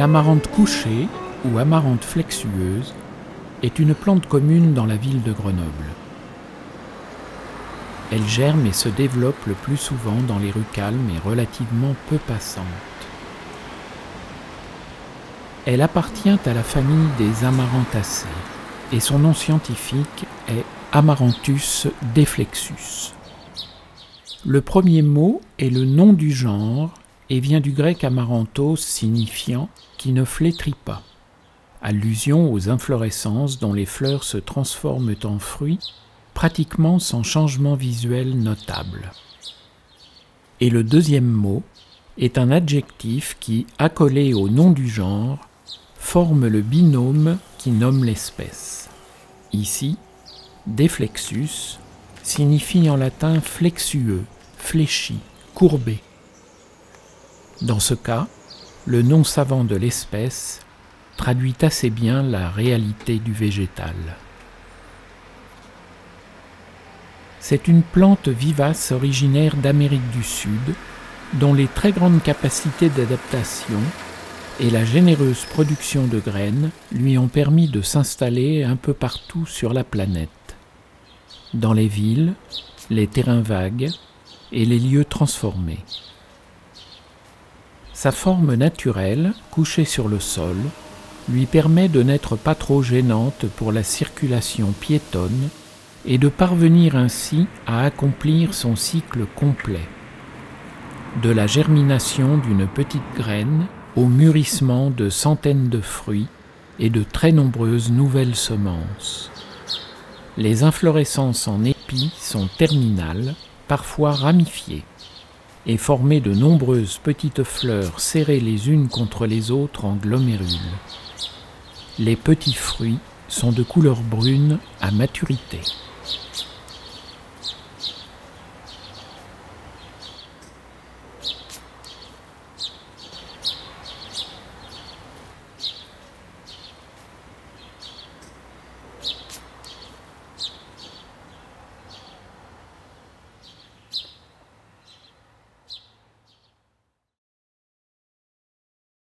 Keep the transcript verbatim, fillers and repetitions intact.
L'amarante couchée, ou amarante flexueuse, est une plante commune dans la ville de Grenoble. Elle germe et se développe le plus souvent dans les rues calmes et relativement peu passantes. Elle appartient à la famille des Amaranthaceae et son nom scientifique est Amaranthus deflexus. Le premier mot est le nom du genre et vient du grec amaranthos signifiant « qui ne flétrit pas », allusion aux inflorescences dont les fleurs se transforment en fruits pratiquement sans changement visuel notable. Et le deuxième mot est un adjectif qui, accolé au nom du genre, forme le binôme qui nomme l'espèce. Ici, deflexus signifie en latin flexueux, fléchi, courbé. Dans ce cas, le nom savant de l'espèce traduit assez bien la réalité du végétal. C'est une plante vivace originaire d'Amérique du Sud, dont les très grandes capacités d'adaptation et la généreuse production de graines lui ont permis de s'installer un peu partout sur la planète, dans les villes, les terrains vagues et les lieux transformés. Sa forme naturelle, couchée sur le sol, lui permet de n'être pas trop gênante pour la circulation piétonne et de parvenir ainsi à accomplir son cycle complet, de la germination d'une petite graine au mûrissement de centaines de fruits et de très nombreuses nouvelles semences. Les inflorescences en épis sont terminales, parfois ramifiées, et formées de nombreuses petites fleurs serrées les unes contre les autres en glomérules. Les petits fruits sont de couleur brune à maturité.